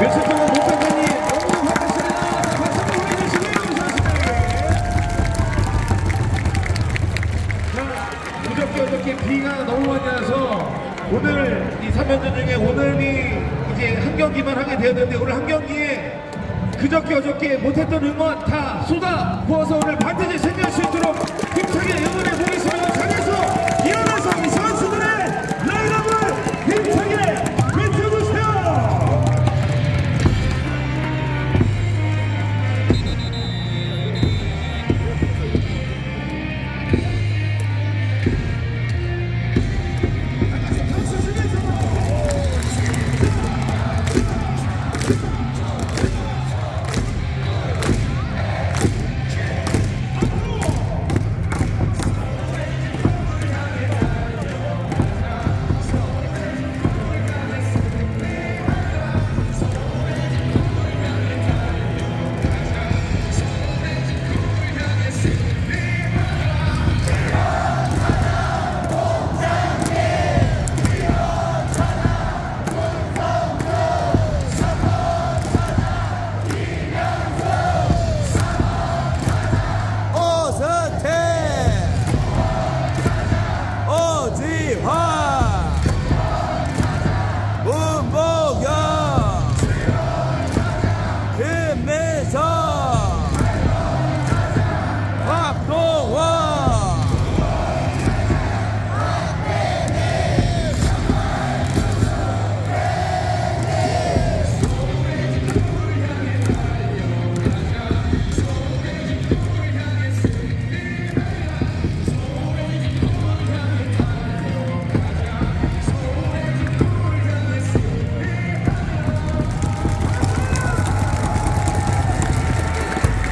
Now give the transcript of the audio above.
며칠 동안 못 뵀더니 너무 반갑습니다. 박수 한번 보내주시고요, 선수들. 자, 어저께 비가 너무 많이 와서 오늘 이 3연전 중에 오늘이 이제 한 경기만 하게 되었는데 오늘 한 경기에 그저께 어저께 못했던 응원 다 쏟아 부어서 오늘 반드시 승리할 수 있도록 힘차게 응원해